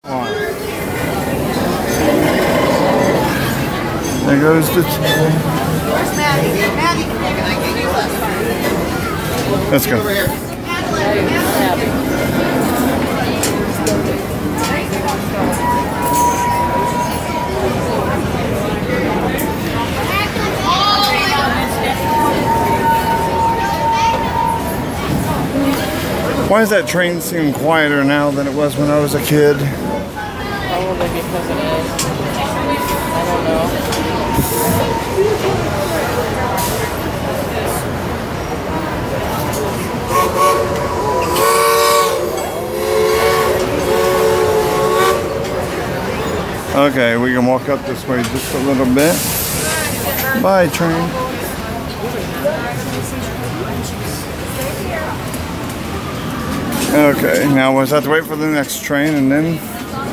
There goes the train. Where's Maddie? Maddie, can I get you last time? Let's go. Why does that train seem quieter now than it was when I was a kid? Probably because it is. I don't know. Okay, we can walk up this way just a little bit. Bye, train. Okay, now we'll have to wait for the next train and then